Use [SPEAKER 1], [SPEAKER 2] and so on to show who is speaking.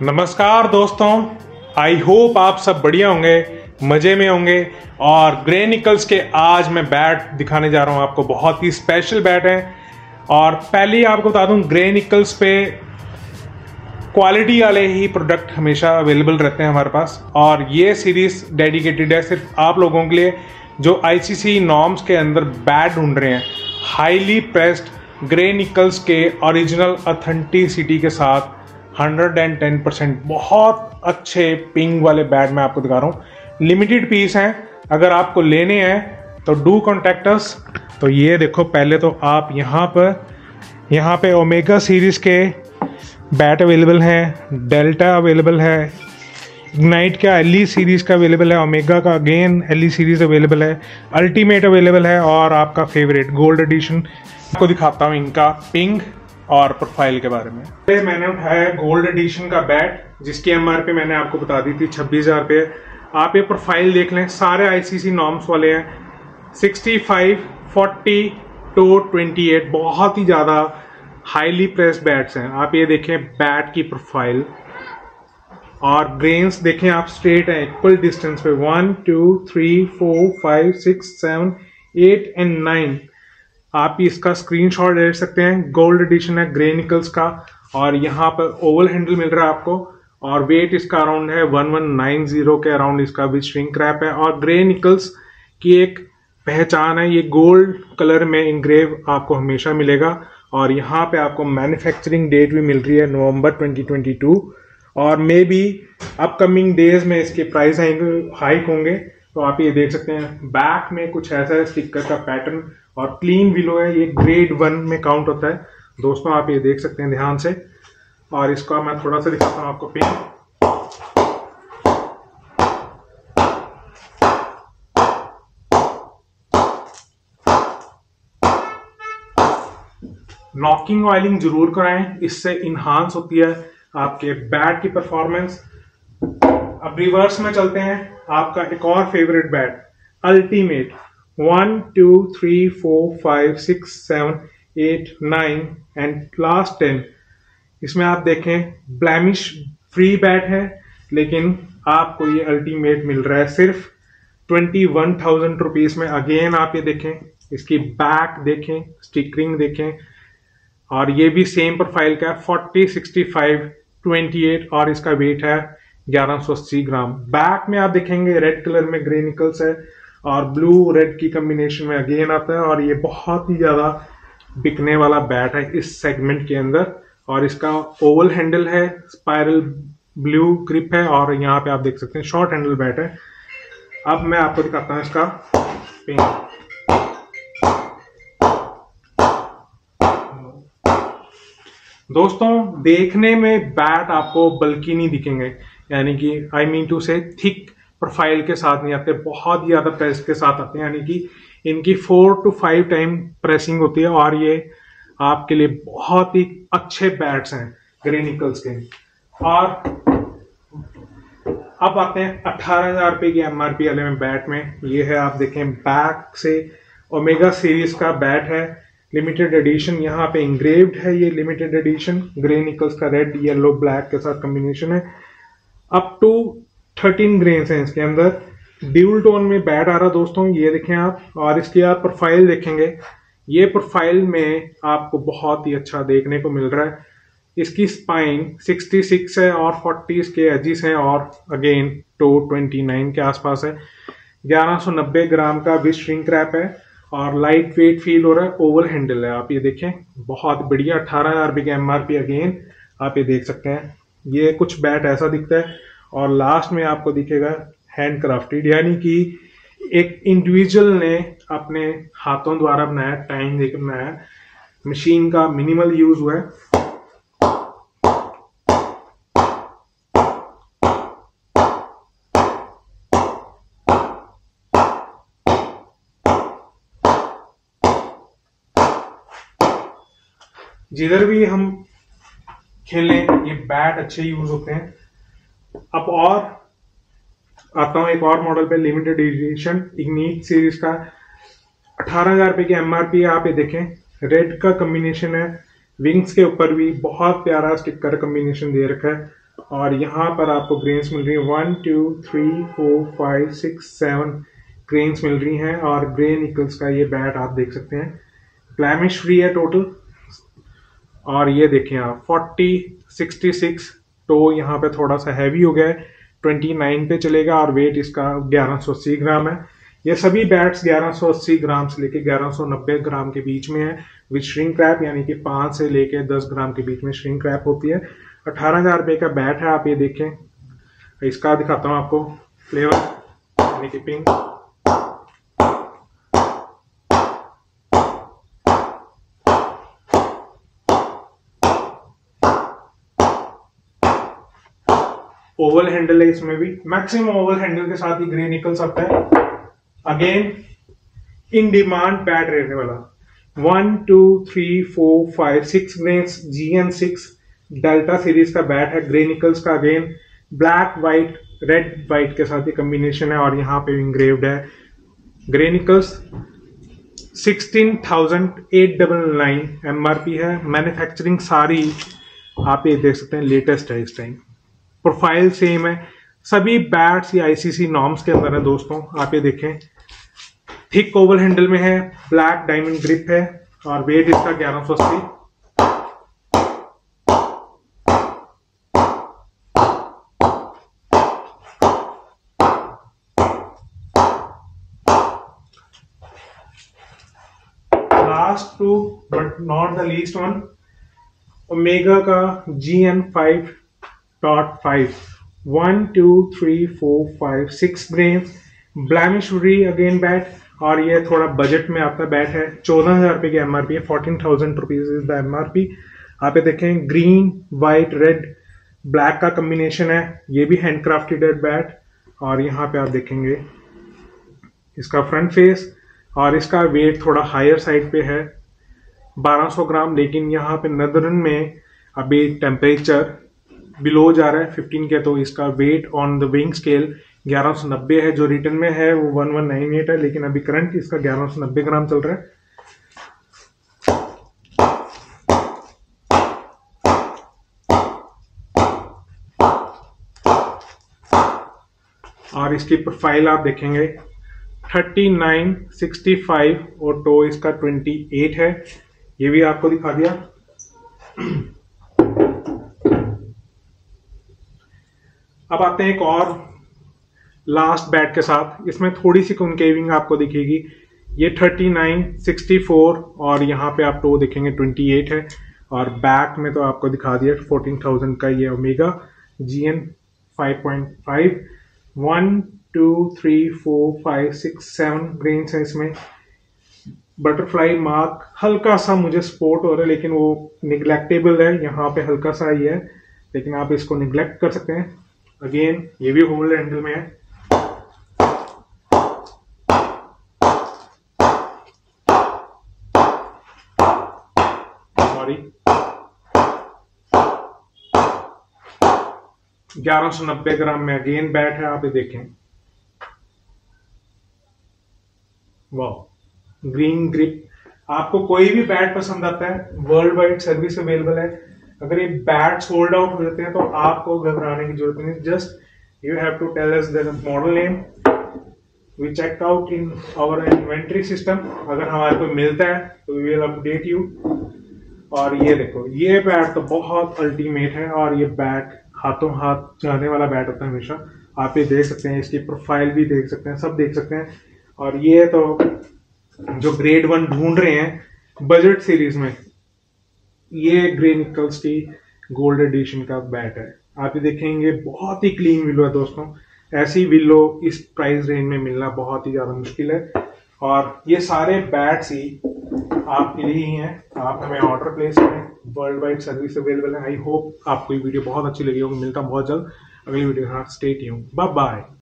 [SPEAKER 1] नमस्कार दोस्तों, I hope आप सब बढ़िया होंगे, मजे में होंगे। और ग्रे निकल्स के आज मैं बैट दिखाने जा रहा हूं आपको। बहुत ही स्पेशल बैट है। और पहले ही आपको बता दूं, ग्रे निकल्स पे क्वालिटी वाले ही प्रोडक्ट हमेशा अवेलेबल रहते हैं हमारे पास। और ये सीरीज डेडिकेटेड है सिर्फ आप लोगों के लिए जो आईसीसी नॉर्म्स के अंदर बैट ढूंढ रहे हैं। हाईली प्रेस्ड ग्रे निकल्स के ओरिजिनल ऑथेंटिसिटी के साथ 110% बहुत अच्छे पिंग वाले बैट मैं आपको दिखा रहा हूँ। लिमिटेड पीस हैं, अगर आपको लेने हैं तो डू कॉन्टैक्ट अस। तो ये देखो, पहले तो आप यहाँ पे ओमेगा सीरीज के बैट अवेलेबल हैं, डेल्टा अवेलेबल है, इग्नाइट का एलई सीरीज का अवेलेबल है, ओमेगा का अगेन एलई सीरीज अवेलेबल है, अल्टीमेट अवेलेबल है और आपका फेवरेट गोल्ड एडिशन। आपको दिखाता हूँ इनका पिंग और प्रोफाइल के बारे में। मैंने उठाया गोल्ड एडिशन का बैट जिसकी एमआरपी मैंने आपको बता दी थी 26,000 रुपये। आप ये प्रोफाइल देख लें, सारे आईसीसी नॉर्म्स वाले हैं। 65, 40 to 28 बहुत ही ज़्यादा हाईली प्रेस्ड बैट्स हैं। आप ये देखें बैट की प्रोफाइल और ग्रेन्स देखें आप, स्ट्रेट है, इक्वल डिस्टेंस पे 1 2 3 4 5 6 7 8 एंड 9। आप इसका स्क्रीनशॉट ले सकते हैं। गोल्ड एडिशन है ग्रे निकल्स का और यहाँ पर ओवल हैंडल मिल रहा है आपको। और वेट इसका अराउंड है 1190 के अराउंड इसका भी श्रिंक रैप है। और ग्रे निकल्स की एक पहचान है, ये गोल्ड कलर में इंग्रेव आपको हमेशा मिलेगा। और यहाँ पे आपको मैन्युफैक्चरिंग डेट भी मिल रही है नवंबर 2022। और मे बी अपकमिंग डेज में इसके प्राइस हाइक होंगे। तो आप ये देख सकते हैं बैक में कुछ ऐसा है स्टिकर का पैटर्न और क्लीन विलो है। ये ग्रेड 1 में काउंट होता है दोस्तों, आप ये देख सकते हैं ध्यान से। और इसका मैं थोड़ा सा दिखाता हूं आपको पिन। नॉकिंग ऑयलिंग जरूर कराएं, इससे इन्हांस होती है आपके बैट की परफॉर्मेंस। अब रिवर्स में चलते हैं, आपका एक और favourite bat Ultimate 1 2 3 4 5 6 7 8 9 and last 10। इसमें आप देखें ब्लैमिश फ्री बैट है, लेकिन आपको ये अल्टीमेट मिल रहा है सिर्फ 21,000 रुपीज में। अगेन आप ये देखें, इसकी बैक देखें, स्टिकरिंग देखें। और ये भी सेम प्रोफाइल का है, 40 65 28 और इसका वेट है 1180 ग्राम। बैक में आप देखेंगे रेड कलर में ग्रे निकल्स है और ब्लू रेड की कॉम्बिनेशन में अगेन आता है। और ये बहुत ही ज्यादा बिकने वाला बैट है इस सेगमेंट के अंदर। और इसका ओवल हैंडल है, स्पाइरल ब्लू ग्रिप है और यहाँ पे आप देख सकते हैं शॉर्ट हैंडल बैट है। अब मैं आपको दिखाता हूँ इसका पिंग। दोस्तों देखने में बैट आपको बल्कि नहीं दिखेंगे, यानी कि आई मीन टू से थिक प्रोफाइल के साथ नहीं आते, बहुत ही ज्यादा प्रेस के साथ आते हैं। यानी कि इनकी 4 to 5 टाइम प्रेसिंग होती है। और ये आपके लिए बहुत ही अच्छे बैट्स हैं ग्रे निकल्स के। और अब आते हैं 18,000 रुपए की एमआरपी वाले में बैट में। ये है, आप देखें बैक से ओमेगा सीरीज का बैट है, लिमिटेड एडिशन। यहाँ पे इंग्रेव्ड है ये लिमिटेड एडिशन ग्रे निकल्स का, रेड येलो ब्लैक के साथ कॉम्बिनेशन है। अप टू 13 ग्रेन्स हैं इसके अंदर। ड्यूल टोन में बैट आ रहा दोस्तों, ये देखें आप। और इसकी आप प्रोफाइल देखेंगे, ये प्रोफाइल में आपको बहुत ही अच्छा देखने को मिल रहा है। इसकी स्पाइन 66 है और 40 के एजिस हैं और अगेन टो 29 के आसपास है। 1190 ग्राम का भी श्रिंक रैप है और लाइट वेट फील हो रहा है। ओवल हैंडल है, आप ये देखें बहुत बढ़िया। 18,000 रुपये की एमआरपी अगेन आप ये देख सकते हैं। ये कुछ बैट ऐसा दिखता है और लास्ट में आपको दिखेगा हैंड क्राफ्टेड, यानी कि एक इंडिविजुअल ने अपने हाथों द्वारा बनाया, टाइम देकर बनाया, मशीन का मिनिमल यूज हुआ है। जिधर भी हम खेलें ये बैट अच्छे यूज होते हैं। अब और आता हूं एक और मॉडल पे, लिमिटेड एडिशन इग्निट सीरीज का 18,000 रुपए की एमआरपी है। आप ये देखें रेड का कॉम्बिनेशन है, विंग्स के ऊपर भी बहुत प्यारा स्टिकर कॉम्बिनेशन दे रखा है। और यहाँ पर आपको ग्रेन्स मिल रही है 1 2 3 4 5 6 7 ग्रेन्स मिल रही हैं। और ग्रे निकल्स का ये बैट आप देख सकते हैं, ब्लैमिश फ्री है टोटल। और ये देखें आप 66 तो यहाँ पे थोड़ा सा हैवी हो गया है, 29 पे चलेगा और वेट इसका 1180 ग्राम है। ये सभी बैट्स 1180 ग्राम से लेके 1190 ग्राम के बीच में है विद श्रिंक रैप, यानी कि 5 से लेके 10 ग्राम के बीच में श्रिंक रैप होती है। 18,000 रुपये का बैट है। आप ये देखें, इसका दिखाता हूँ आपको फ्लेवर, यानी कि पिंक। ओवल हैंडल है, इसमें भी मैक्सिमम ओवल हैंडल के साथ ही ग्रे निकल सकता है। अगेन इन डिमांड बैट रहने वाला 1 2 3 4 5 6 ग्रेन्स GN6 डेल्टा सीरीज का बैट है ग्रे निकल्स का। Again black white red white के साथ ये कॉम्बिनेशन है और यहाँ पे इंग्रेव्ड है ग्रे निकल्स। 16,899 MRP है। मैन्युफैक्चरिंग सारी आप ये देख सकते हैं लेटेस्ट है इस टाइम। प्रोफाइल सेम है, सभी बैट्स ये ICC नॉर्म्स के अंदर है दोस्तों। आप ये देखें, थिक ओवल हैंडल में है, ब्लैक डायमंड ग्रिप है और वेट इसका 1180। Last to but not the least one, Omega का GN5.5 1 2 3 4 5 6 grains blemish free again bat. और ये थोड़ा बजट में आपका बैट है, 14,000 रुपये की MRP है, 14,000 रुपीज इज द MRP। आप ये देखें ग्रीन वाइट रेड ब्लैक का कॉम्बिनेशन है, ये भी हैंडक्राफ्टेड बैट। और यहाँ पे आप देखेंगे इसका फ्रंट फेस और इसका वेट थोड़ा हायर साइड पे है 1200 ग्राम, लेकिन यहाँ पे नदरन में अभी टेम्परेचर बिलो जा रहा है 15 के, तो इसका weight on the weighing scale 1190 है। जो रिटर्न में है वो 1198 है, लेकिन अभी करंट इसका 1190 ग्राम चल रहा है। और इसकी प्रोफाइल आप देखेंगे 39 65 और टो इसका 28 है, ये भी आपको दिखा दिया। अब आते हैं एक और लास्ट बैट के साथ, इसमें थोड़ी सी कॉन्केविंग आपको दिखेगी। ये 39 64 और यहाँ पे आप टो देखेंगे 28 है। और बैक में तो आपको दिखा दिया 14,000 का ये ओमेगा GN5.5 1 2 3 4 5 6 7 ग्रेन्स है इसमें। बटरफ्लाई मार्क हल्का सा मुझे स्पॉट हो रहा है, लेकिन वो निगलेक्टेबल है, यहाँ पे हल्का सा ही है, लेकिन आप इसको निगलेक्ट कर सकते हैं। अगेन ये भी होल्ड हैंडल में है। सॉरी 1190 ग्राम में अगेन बैट है। आप ये देखें, वाह ग्रीन ग्रिप। आपको कोई भी बैट पसंद आता है, वर्ल्ड वाइड सर्विस अवेलेबल है। अगर ये बैट सोल्ड आउट हो जाते हैं तो आपको घबराने की जरूरत नहीं, just you have to tell us the model name, we check out in our inventory system. अगर हमारे को मिलता है तो वी विल अपडेट यू। और ये देखो, ये बैट तो बहुत अल्टीमेट है और ये बैट हाथों हाथ जाने वाला बैट होता है हमेशा। आप ये देख सकते हैं, इसकी प्रोफाइल भी देख सकते हैं, सब देख सकते हैं। और ये तो जो ग्रेड 1 ढूंढ रहे हैं बजट सीरीज में, ये ग्रे निकल्स की गोल्ड एडिशन का बैट है। आप ये देखेंगे बहुत ही क्लीन विलो है दोस्तों। ऐसी विलो इस प्राइस रेंज में मिलना बहुत ही ज्यादा मुश्किल है। और ये सारे बैट्स ही आपके लिए ही हैं, आप हमें ऑर्डर प्लेस करें, वर्ल्ड वाइड सर्विस अवेलेबल है। आई होप आपको ये वीडियो बहुत अच्छी लगी होगी। मिलता बहुत जल्द अगली वीडियो के साथ। Stay tuned, bye bye.